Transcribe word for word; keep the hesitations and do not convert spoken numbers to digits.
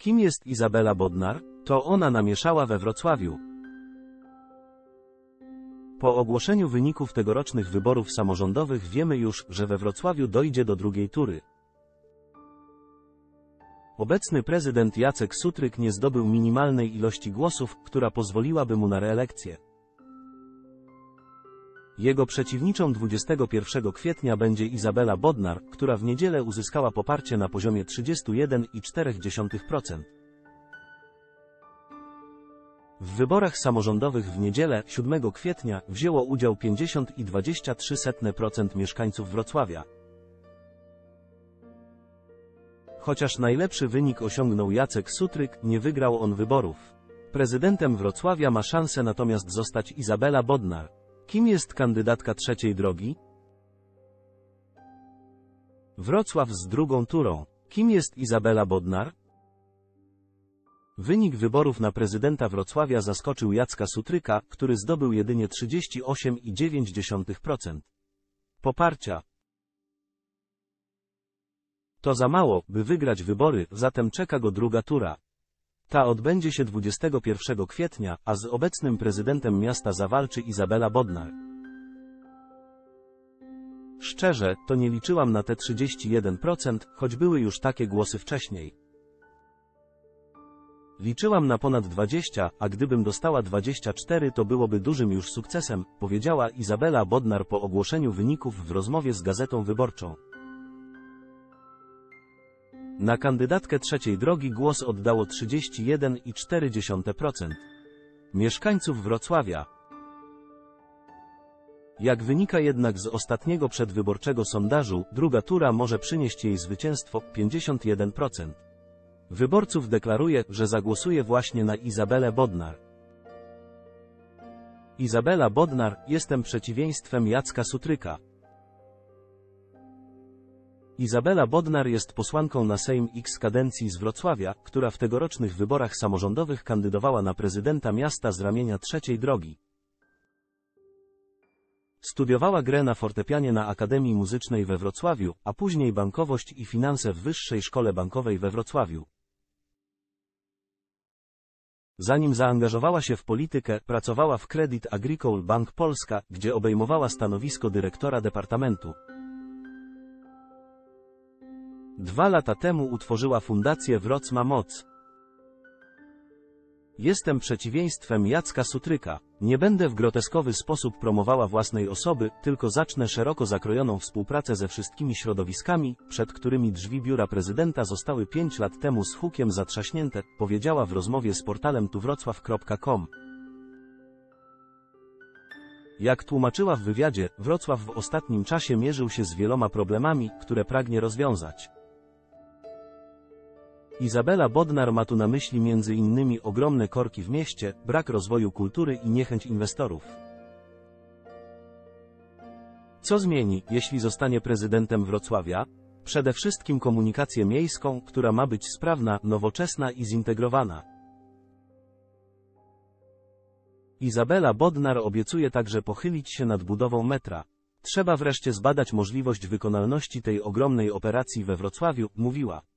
Kim jest Izabela Bodnar? To ona namieszała we Wrocławiu. Po ogłoszeniu wyników tegorocznych wyborów samorządowych wiemy już, że we Wrocławiu dojdzie do drugiej tury. Obecny prezydent Jacek Sutryk nie zdobył minimalnej ilości głosów, która pozwoliłaby mu na reelekcję. Jego przeciwniczą dwudziestego pierwszego kwietnia będzie Izabela Bodnar, która w niedzielę uzyskała poparcie na poziomie trzydziestu jeden przecinek cztery procent. W wyborach samorządowych w niedzielę, siódmego kwietnia, wzięło udział pięćdziesiąt przecinek dwadzieścia trzy procent mieszkańców Wrocławia. Chociaż najlepszy wynik osiągnął Jacek Sutryk, nie wygrał on wyborów. Prezydentem Wrocławia ma szansę natomiast zostać Izabela Bodnar. Kim jest kandydatka trzeciej drogi? Wrocław z drugą turą. Kim jest Izabela Bodnar? Wynik wyborów na prezydenta Wrocławia zaskoczył Jacka Sutryka, który zdobył jedynie trzydzieści osiem przecinek dziewięć procent poparcia. To za mało, by wygrać wybory, zatem czeka go druga tura. Ta odbędzie się dwudziestego pierwszego kwietnia, a z obecnym prezydentem miasta zawalczy Izabela Bodnar. Szczerze, to nie liczyłam na te trzydzieści jeden procent, choć były już takie głosy wcześniej. Liczyłam na ponad dwadzieścia, a gdybym dostała dwadzieścia cztery, to byłoby dużym już sukcesem, powiedziała Izabela Bodnar po ogłoszeniu wyników w rozmowie z Gazetą Wyborczą. Na kandydatkę trzeciej drogi głos oddało trzydzieści jeden przecinek cztery procent mieszkańców Wrocławia. Jak wynika jednak z ostatniego przedwyborczego sondażu, druga tura może przynieść jej zwycięstwo, pięćdziesiąt jeden procent. Wyborców deklaruje, że zagłosuje właśnie na Izabelę Bodnar. Izabela Bodnar, jestem przeciwieństwem Jacka Sutryka. Izabela Bodnar jest posłanką na Sejm X kadencji z Wrocławia, która w tegorocznych wyborach samorządowych kandydowała na prezydenta miasta z ramienia trzeciej drogi. Studiowała grę na fortepianie na Akademii Muzycznej we Wrocławiu, a później bankowość i finanse w Wyższej Szkole Bankowej we Wrocławiu. Zanim zaangażowała się w politykę, pracowała w Credit Agricole Bank Polska, gdzie obejmowała stanowisko dyrektora departamentu. Dwa lata temu utworzyła Fundację Wroc ma moc. Jestem przeciwieństwem Jacka Sutryka. Nie będę w groteskowy sposób promowała własnej osoby, tylko zacznę szeroko zakrojoną współpracę ze wszystkimi środowiskami, przed którymi drzwi biura prezydenta zostały pięć lat temu z hukiem zatrzaśnięte, powiedziała w rozmowie z portalem tu wrocław kropka com. Jak tłumaczyła w wywiadzie, Wrocław w ostatnim czasie mierzył się z wieloma problemami, które pragnie rozwiązać. Izabela Bodnar ma tu na myśli między innymi ogromne korki w mieście, brak rozwoju kultury i niechęć inwestorów. Co zmieni, jeśli zostanie prezydentem Wrocławia? Przede wszystkim komunikację miejską, która ma być sprawna, nowoczesna i zintegrowana. Izabela Bodnar obiecuje także pochylić się nad budową metra. Trzeba wreszcie zbadać możliwość wykonalności tej ogromnej operacji we Wrocławiu, mówiła.